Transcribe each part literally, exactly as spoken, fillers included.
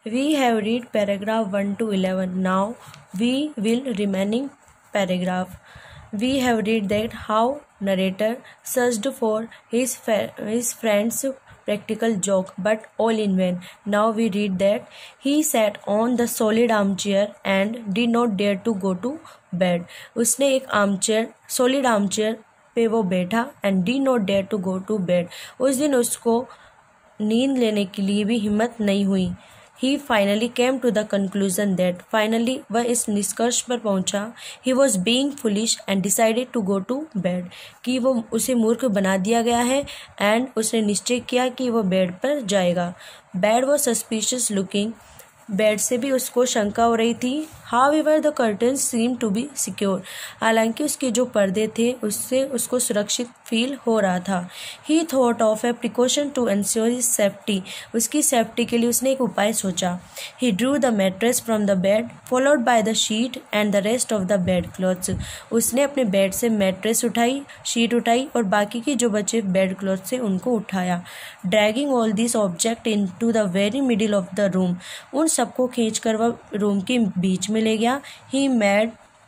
We have read paragraph one to eleven. Now we will remaining paragraph. We have read that how narrator searched for his fa- his friend's practical joke, but all in vain. Now we read that he sat on the solid armchair and did not dare to go to bed. उसने एक armchair solid armchair पे वो बैठा and did not dare to go to bed. उस दिन उसको नींद लेने के लिए भी हिम्मत नहीं हुई. He finally came to the conclusion that finally वह इस निष्कर्ष पर पहुंचा. He was being foolish and decided to go to bed. कि वो उसे मूर्ख बना दिया गया है and उसने निश्चय किया कि वो बेड पर जाएगा. Bed was suspicious looking. Bed से भी उसको शंका हो रही थी. However, the curtains seemed to be secure. हालांकि उसके जो पर्दे थे उससे उसको सुरक्षित फील हो रहा था. He thought of a precaution to ensure his safety. उसकी सेफ्टी के लिए उसने एक उपाय सोचा. He drew the mattress from the bed, followed by the sheet and the rest of the bed clothes. उसने अपने बेड से मैट्रेस उठाई, शीट उठाई और बाकी के जो बचे बेड क्लॉथ से उनको उठाया. Dragging all these objects into the very middle of the room. उन सबको खींच कर वह रूम के बीच में ले गया. He made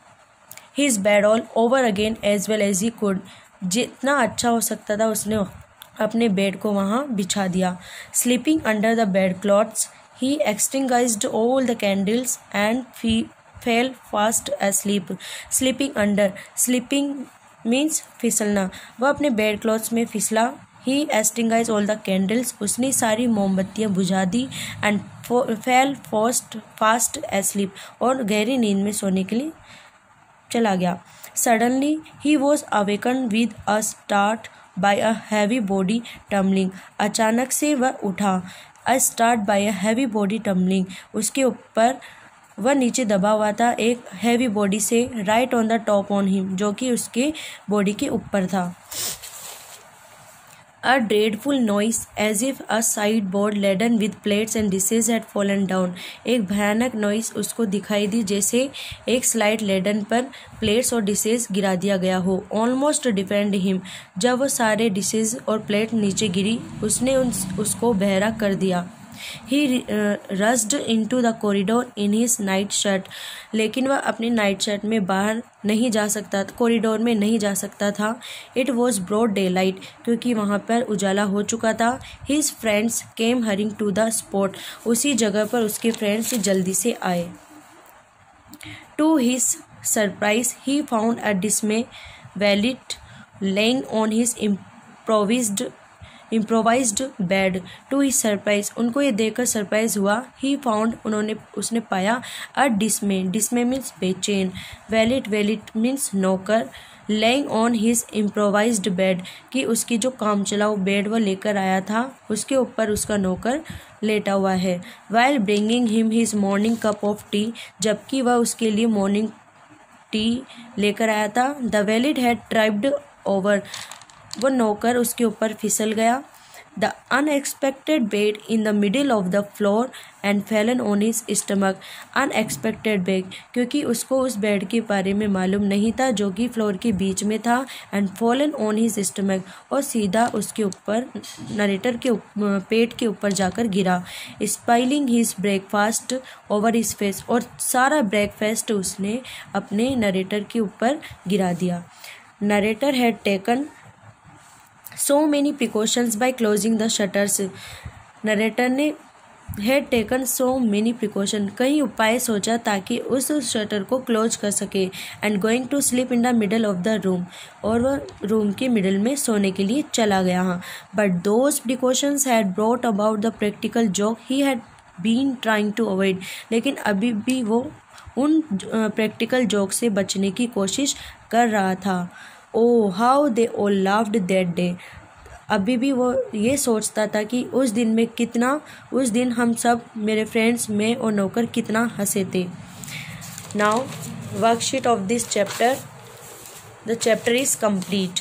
his bed all over again as well as he could. जितना अच्छा हो सकता था उसने अपने बेड को वहाँ बिछा दिया. Sleeping under the bed clothes, he extinguished all the candles and fe- fell fast asleep. Sleeping under, sleeping means फिसलना. वह अपने बेड क्लॉथ्स में फिसला. He extinguished all the candles. उसने सारी मोमबत्तियाँ बुझा दी and fell fast fast asleep. और गहरी नींद में सोने के लिए चला गया. Suddenly he was awakened with a start by a heavy body tumbling. अचानक से वह उठा. A start by a heavy body tumbling. उसके ऊपर वह नीचे दबा हुआ था एक हैवी बॉडी से. Right on the top on him, जो कि उसके बॉडी के ऊपर था. A dreadful noise as if a sideboard laden with plates and dishes had fallen down. एक भयानक नॉइस उसको दिखाई दी जैसे एक स्लाइड लेडन पर प्लेट्स और डिशेज गिरा दिया गया हो. Almost deafened him. जब वो सारे डिशेज और प्लेट नीचे गिरी उसने उन उसको बहरा कर दिया. He uh, rushed into the corridor in his night shirt. लेकिन वह अपनी नाइट शर्ट में बाहर नहीं जा सकता था, कॉरिडोर में नहीं जा सकता था. It was broad daylight, क्योंकि वहाँ पर उजाला हो चुका था. His friends came hurrying to the spot. उसी जगह पर उसके फ्रेंड्स जल्दी से आए. To his surprise, he found a dismay valet laying on his improvised improvised bed. To his surprise, उनको ये देखकर सरप्राइज हुआ. He found, उन्होंने उसने पाया. A dismay, dismay means बेचैन. valet, valet means नौकर. laying on his improvised bed, कि उसकी जो काम चलाऊ बेड वह लेकर आया था उसके ऊपर उसका नौकर लेटा हुआ है. While bringing him his morning cup of tea, जबकि वह उसके लिए मॉर्निंग टी लेकर आया था. The valet had tripped over, वो नौकर उसके ऊपर फिसल गया. The unexpected bed in the middle of the floor and fallen on his stomach. Unexpected bed, क्योंकि उसको उस बेड के बारे में मालूम नहीं था जो कि फ्लोर के बीच में था. and fallen on his stomach, और सीधा उसके ऊपर नरेटर के पेट के ऊपर जाकर गिरा. Spilling his breakfast over his face, और सारा ब्रेकफास्ट उसने अपने नरेटर के ऊपर गिरा दिया. Narrator had taken so many precautions by closing the shutters. Narrator ने had taken so many precautions, कई उपाय सोचा ताकि उस शटर को क्लोज कर सके. and going to sleep in the middle of the room, और वह रूम के मिडल में सोने के लिए चला गया. but those precautions had brought about the practical joke he had been trying to avoid. लेकिन अभी भी वो उन प्रैक्टिकल जोक से बचने की कोशिश कर रहा था. Oh, how they all laughed that day. अभी भी वो ये सोचता था कि उस दिन में कितना उस दिन हम सब मेरे फ्रेंड्स में और नौकर कितना हंसे थे. Now worksheet of this chapter. The chapter is complete.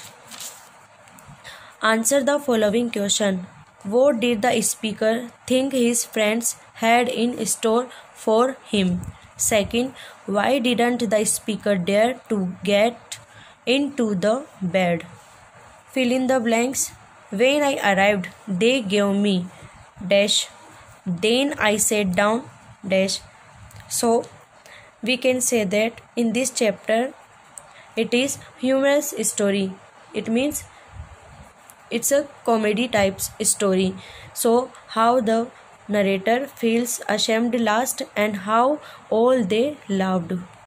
Answer the following question. What did the speaker think his friends had in store for him? Second, why didn't the speaker dare to get into the bed? Fill in the blanks. When I arrived, they gave me dash Then I sat down dash. So we can say that in this chapter it is humorous story. It means it's a comedy types story. So how the narrator feels ashamed last and how all they laughed.